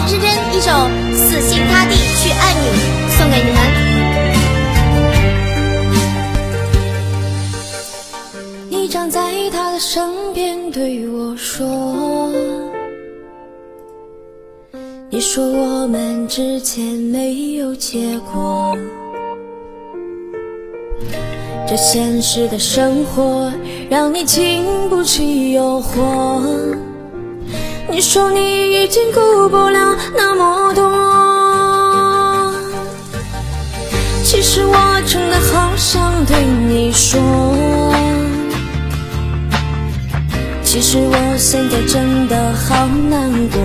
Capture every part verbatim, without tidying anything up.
之真一首《死心塌地去爱你》送给你们。 你站在他的身边对我说，你说我们之间没有结果，这现实的生活让你经不起诱惑，你说你已经顾不了那么多，其实我真的好想对你说，其实我现在真的好难过，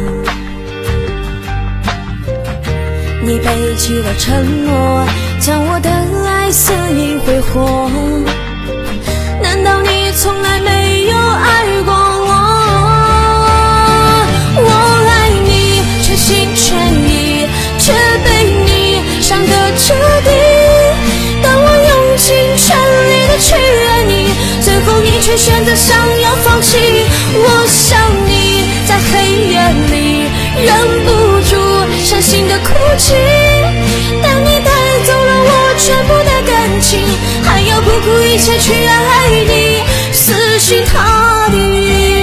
你背弃了承诺，将我的爱肆意挥霍，难道你从来没有爱过我？我爱你全心全意，却被你伤得彻底，当我用尽全力的去爱你，最后你却选择想要放弃。我想你在黑夜里忍不住伤心的哭泣，当你带走了我全部的感情，还要不顾一切去爱你，死心塌地。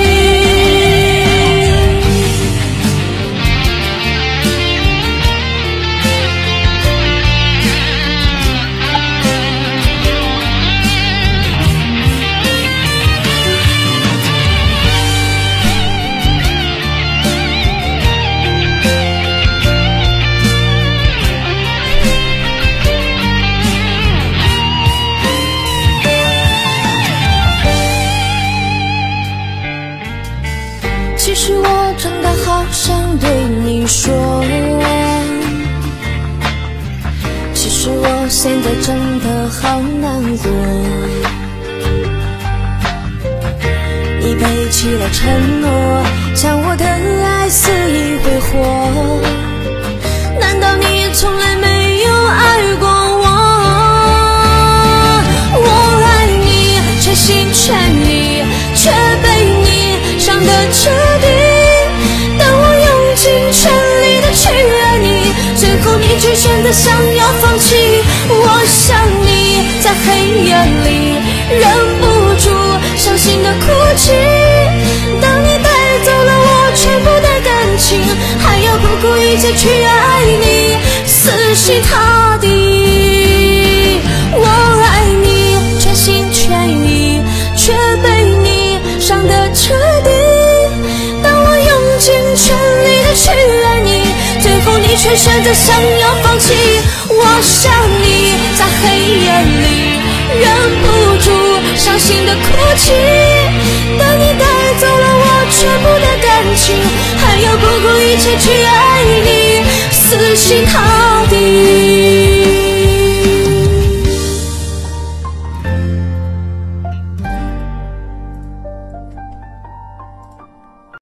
其实我真的好想对你说，其实我现在真的好难过，你背弃了承诺，将我的爱肆意挥霍，难道你从来没有爱过我？我爱你全心全意，却被你伤得彻底，当我用尽全力的去爱你，最后你却选择想要放弃。我想你在黑夜里忍不住伤心的哭泣，当你带走了我全部的感情，还要不顾一切去爱你，死心塌地。我爱你全心全意，却被你伤得彻底，当我用尽全力的去爱你，最后你却选择想要放弃。我想你在黑夜里忍不住伤心的哭泣，当你带走了我全部的感情，还要不顾一切去爱你，死心塌地。